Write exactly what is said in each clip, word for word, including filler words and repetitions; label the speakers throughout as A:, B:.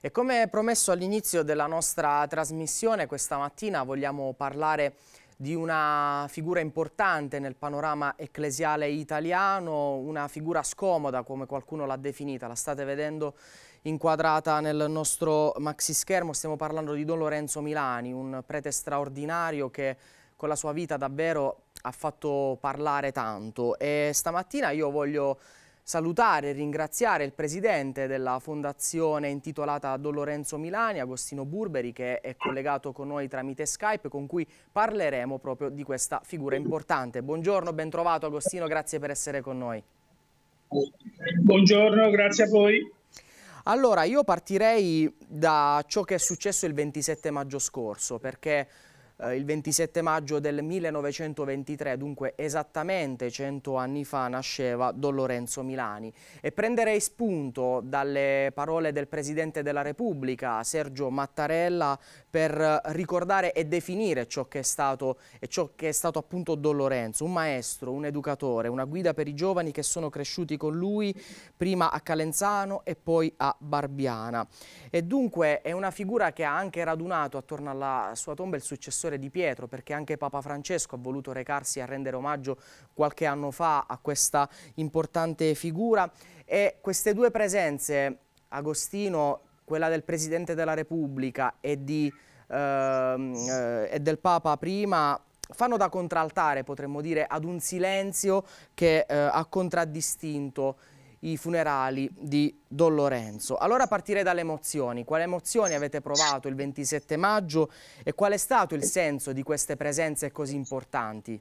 A: E come promesso all'inizio della nostra trasmissione, questa mattina vogliamo parlare di una figura importante nel panorama ecclesiale italiano, una figura scomoda come qualcuno l'ha definita, la state vedendo inquadrata nel nostro maxi schermo. Stiamo parlando di Don Lorenzo Milani, un prete straordinario che con la sua vita davvero ha fatto parlare tanto, e stamattina io voglio salutare e ringraziare il presidente della fondazione intitolata Don Lorenzo Milani, Agostino Burberi, che è collegato con noi tramite Skype, con cui parleremo proprio di questa figura importante. Buongiorno, ben trovato Agostino, grazie per essere con noi.
B: Buongiorno, grazie a voi.
A: Allora, io partirei da ciò che è successo il ventisette maggio scorso, perché eh, il ventisette maggio del millenovecentoventitré, dunque esattamente cento anni fa, nasceva Don Lorenzo Milani. E prenderei spunto dalle parole del Presidente della Repubblica, Sergio Mattarella, per ricordare e definire ciò che è stato e ciò che è stato appunto Don Lorenzo, un maestro, un educatore, una guida per i giovani che sono cresciuti con lui, prima a Calenzano e poi a Barbiana. E dunque è una figura che ha anche radunato attorno alla sua tomba il successore di Pietro, perché anche Papa Francesco ha voluto recarsi a rendere omaggio qualche anno fa a questa importante figura. E queste due presenze, Agostino, quella del Presidente della Repubblica e, di, ehm, eh, e del Papa prima, fanno da contraltare, potremmo dire, ad un silenzio che eh, ha contraddistinto i funerali di Don Lorenzo. Allora partirei dalle emozioni. Quali emozioni avete provato il ventisette maggio e qual è stato il senso di queste presenze così importanti?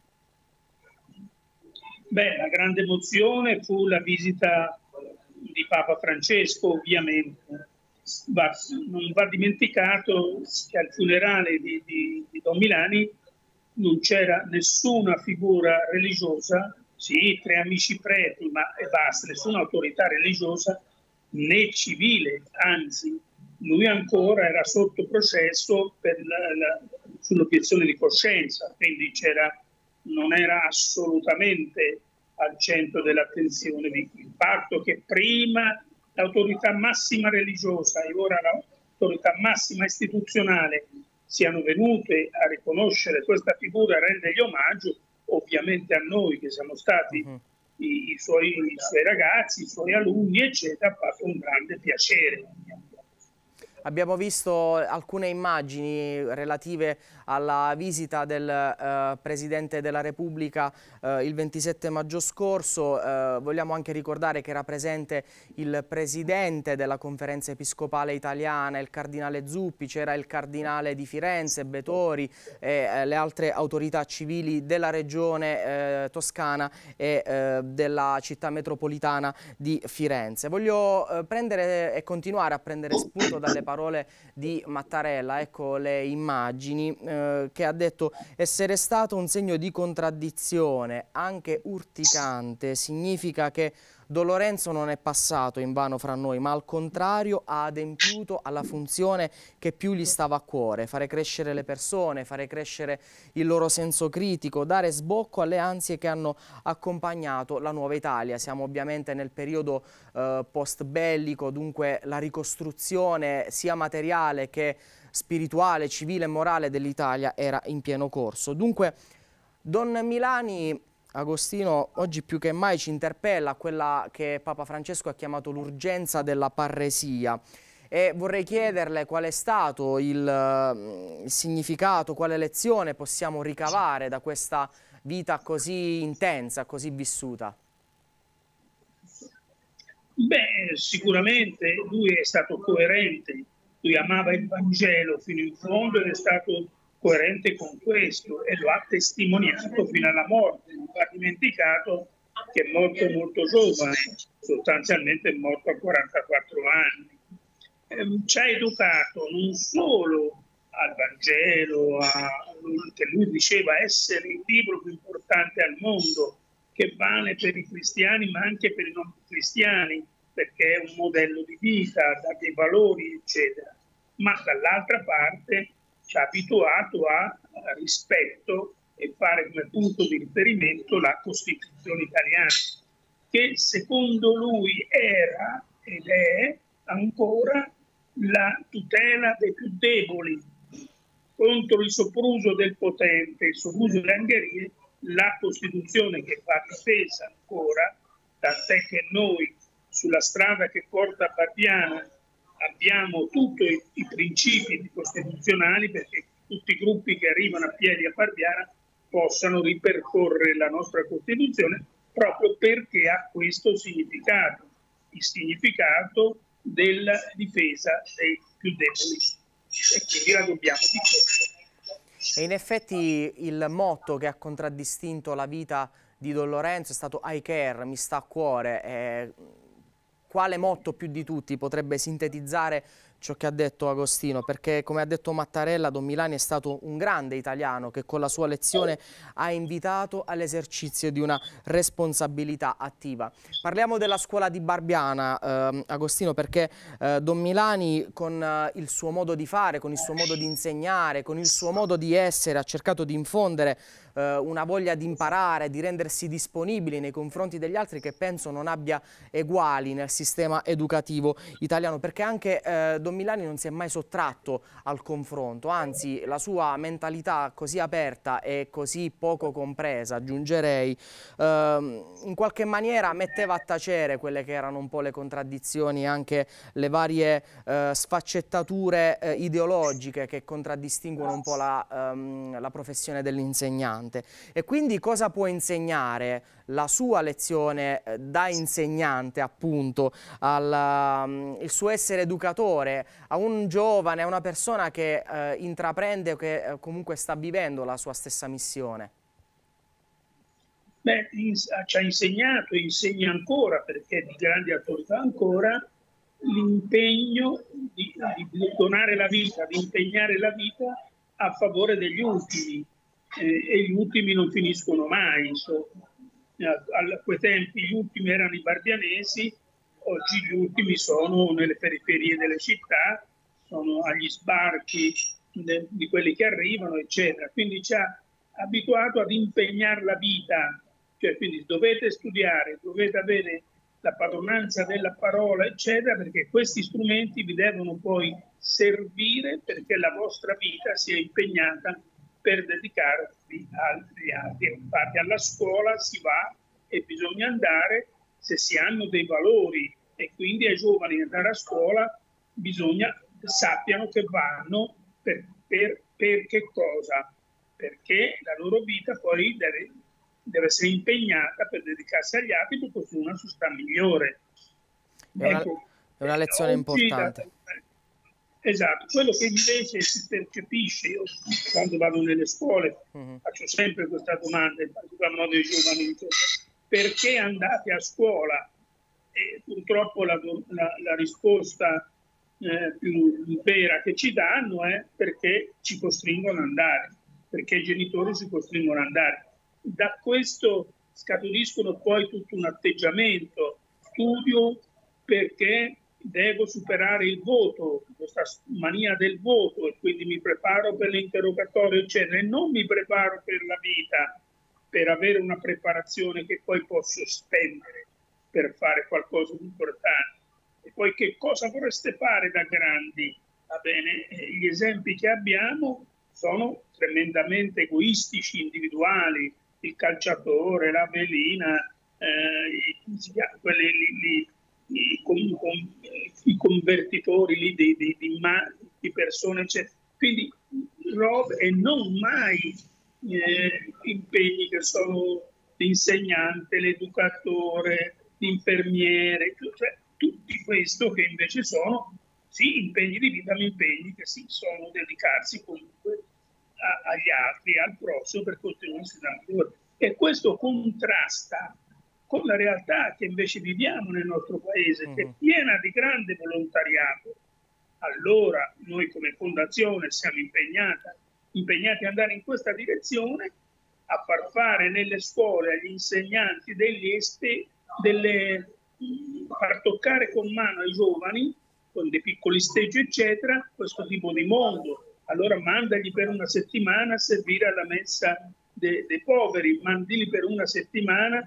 B: Beh, la grande emozione fu la visita di Papa Francesco, ovviamente. Va, non va dimenticato che al funerale di, di, di Don Milani non c'era nessuna figura religiosa, sì, tre amici preti, ma e basta, nessuna autorità religiosa né civile, anzi, lui ancora era sotto processo sull'obiezione di coscienza, quindi c'era, non era assolutamente al centro dell'attenzione. Il fatto che prima l'autorità massima religiosa e ora l'autorità massima istituzionale siano venute a riconoscere questa figura, a rendergli omaggio, ovviamente a noi che siamo stati uh-huh. i, i, suoi, i suoi ragazzi, i suoi alunni, eccetera, ha fatto un grande piacere.
A: Abbiamo visto alcune immagini relative alla visita del eh, Presidente della Repubblica eh, il ventisette maggio scorso. Eh, vogliamo anche ricordare che era presente il Presidente della Conferenza Episcopale Italiana, il Cardinale Zuppi, c'era il Cardinale di Firenze, Betori, e eh, le altre autorità civili della regione eh, toscana e eh, della città metropolitana di Firenze. Voglio eh, prendere e continuare a prendere spunto dalle parole parole di Mattarella, ecco le immagini, eh, che ha detto: essere stato un segno di contraddizione, anche urticante, significa che Don Lorenzo non è passato in vano fra noi, ma al contrario ha adempiuto alla funzione che più gli stava a cuore: fare crescere le persone, fare crescere il loro senso critico, dare sbocco alle ansie che hanno accompagnato la nuova Italia. Siamo ovviamente nel periodo eh, post bellico, dunque la ricostruzione sia materiale che spirituale, civile e morale dell'Italia era in pieno corso. Dunque Don Milani, Agostino, oggi più che mai ci interpella a quella che Papa Francesco ha chiamato l'urgenza della parresia, e vorrei chiederle qual è stato il, il significato, quale lezione possiamo ricavare da questa vita così intensa, così vissuta.
B: Beh, sicuramente lui è stato coerente, lui amava il Vangelo fino in fondo ed è stato coerente con questo e lo ha testimoniato fino alla morte. Non va dimenticato che è morto molto giovane, sostanzialmente è morto a quarantaquattro anni. Eh, ci ha educato non solo al Vangelo, a, che lui diceva essere il libro più importante al mondo, che vale per i cristiani ma anche per i non cristiani, perché è un modello di vita, dà dei valori, eccetera. Ma dall'altra parte ci ha abituato a, a rispetto e fare come punto di riferimento la Costituzione italiana, che secondo lui era ed è ancora la tutela dei più deboli contro il sopruso del potente, il sopruso delle angherie, la Costituzione che va difesa ancora, tant'è che noi sulla strada che porta a Barbiana abbiamo tutti i, i principi costituzionali perché tutti i gruppi che arrivano a piedi a Barbiana possano ripercorrere la nostra Costituzione proprio perché ha questo significato, il significato della difesa dei più deboli. E quindi la dobbiamo difendere.
A: E in effetti il motto che ha contraddistinto la vita di Don Lorenzo è stato I care, mi sta a cuore. Eh, quale motto più di tutti potrebbe sintetizzare ciò che ha detto Agostino? Perché, come ha detto Mattarella, Don Milani è stato un grande italiano che con la sua lezione ha invitato all'esercizio di una responsabilità attiva. Parliamo della scuola di Barbiana, eh, Agostino, perché eh, Don Milani con eh, il suo modo di fare, con il suo modo di insegnare, con il suo modo di essere ha cercato di infondere eh, una voglia di imparare, di rendersi disponibili nei confronti degli altri che penso non abbia eguali nel sistema educativo italiano, perché anche eh, Don Milani non si è mai sottratto al confronto, anzi la sua mentalità così aperta e così poco compresa, aggiungerei, ehm, in qualche maniera metteva a tacere quelle che erano un po' le contraddizioni, anche le varie eh, sfaccettature eh, ideologiche che contraddistinguono un po' la, ehm, la professione dell'insegnante. E quindi cosa può insegnare la sua lezione eh, da insegnante, appunto, al um, il suo essere educatore a un giovane, a una persona che eh, intraprende o che eh, comunque sta vivendo la sua stessa missione?
B: Beh, ci ha insegnato, insegna ancora, perché è di grande autorità ancora, l'impegno di, di donare la vita, di impegnare la vita a favore degli ultimi. Eh, e gli ultimi non finiscono mai. Insomma. A quei tempi gli ultimi erano i barbianesi, oggi gli ultimi sono nelle periferie delle città, sono agli sbarchi de, di quelli che arrivano, eccetera. Quindi ci ha abituato ad impegnare la vita, cioè quindi dovete studiare, dovete avere la padronanza della parola, eccetera, perché questi strumenti vi devono poi servire perché la vostra vita sia impegnata per dedicarvi agli altri. Infatti alla scuola si va e bisogna andare se si hanno dei valori, e quindi ai giovani andare a scuola bisogna sappiano che vanno per, per, per che cosa? Perché la loro vita poi deve, deve essere impegnata per dedicarsi agli altri per costruire una società migliore.
A: È una,
B: ecco,
A: è una lezione importante.
B: Da, esatto, quello che invece si percepisce, io quando vado nelle scuole uh-huh. faccio sempre questa domanda, in particolar modo ai giovani, eccetera. Perché andate a scuola? E purtroppo la, la, la risposta eh, più vera che ci danno è perché ci costringono ad andare, perché i genitori ci costringono ad andare. Da questo scaturiscono poi tutto un atteggiamento, studio perché devo superare il voto, questa mania del voto, e quindi mi preparo per l'interrogatorio, eccetera, e non mi preparo per la vita, per avere una preparazione che poi posso spendere per fare qualcosa di importante. E poi che cosa vorreste fare da grandi? Va bene, gli esempi che abbiamo sono tremendamente egoistici, individuali, il calciatore, la velina, eh, i, quelli, li, li, i, com, com, i convertitori lì di, di, di, di persone, eccetera. Quindi robe, e non mai Eh, impegni che sono l'insegnante, l'educatore, l'infermiere, cioè tutti questo che invece sono sì impegni di vita, ma impegni che sì sono dedicarsi comunque a, agli altri, al prossimo per costruire una società migliore. E questo contrasta con la realtà che invece viviamo nel nostro paese, mm-hmm. che è piena di grande volontariato. Allora noi come fondazione siamo impegnati impegnati ad andare in questa direzione, a far fare nelle scuole agli insegnanti degli espe, delle, far toccare con mano ai giovani, con dei piccoli stage, eccetera, questo tipo di mondo. Allora mandagli per una settimana a servire alla messa de, dei poveri, mandili per una settimana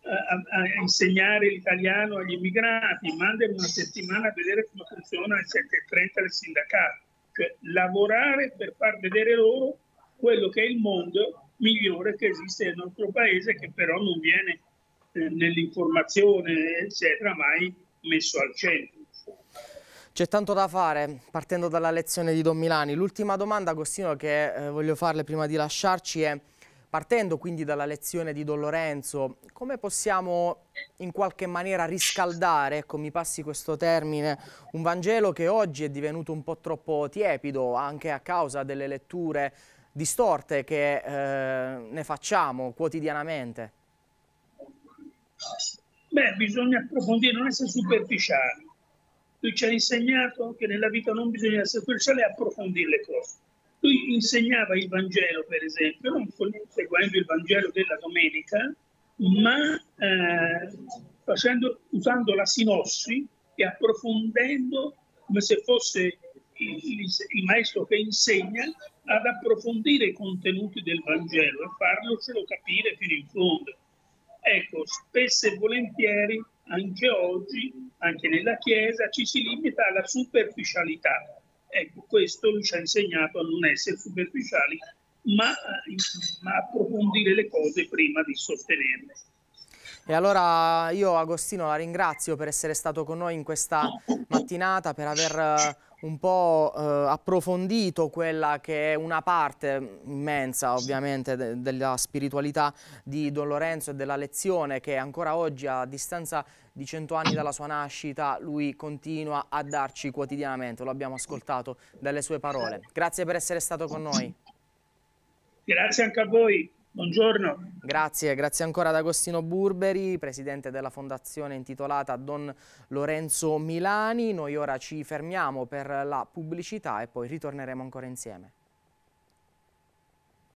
B: a, a insegnare l'italiano agli immigrati, mandano una settimana a vedere come funziona alle sette e trenta del sindacato, cioè lavorare per far vedere loro quello che è il mondo migliore che esiste nel nostro paese, che però non viene eh, nell'informazione eccetera mai messo al centro.
A: C'è tanto da fare, partendo dalla lezione di Don Milani. L'ultima domanda, Agostino, che eh, voglio farle prima di lasciarci è, partendo quindi dalla lezione di Don Lorenzo, come possiamo in qualche maniera riscaldare, ecco, mi passi questo termine, un Vangelo che oggi è divenuto un po' troppo tiepido, anche a causa delle letture distorte che eh, ne facciamo quotidianamente?
B: Beh, bisogna approfondire, non essere superficiali. Lui ci ha insegnato che nella vita non bisogna essere superficiali e approfondire le cose. Lui insegnava il Vangelo, per esempio, non seguendo il Vangelo della domenica, ma eh, facendo, usando la sinossi e approfondendo come se fosse il, il, il maestro che insegna ad approfondire i contenuti del Vangelo e farlocelo capire fino in fondo. Ecco, spesso e volentieri, anche oggi, anche nella Chiesa, ci si limita alla superficialità. Ecco, questo lui ci ha insegnato a non essere superficiali, ma, ma approfondire le cose prima di sostenerle.
A: E allora io, Agostino, la ringrazio per essere stato con noi in questa mattinata, per aver un po' eh, approfondito quella che è una parte immensa, ovviamente, de della spiritualità di Don Lorenzo e della lezione che ancora oggi, a distanza di cento anni dalla sua nascita, lui continua a darci quotidianamente. Lo abbiamo ascoltato dalle sue parole. Grazie per essere stato con noi.
B: Grazie anche a voi. Buongiorno.
A: Grazie, grazie ancora ad Agostino Burberi, presidente della fondazione intitolata Don Lorenzo Milani. Noi ora ci fermiamo per la pubblicità e poi ritorneremo ancora insieme.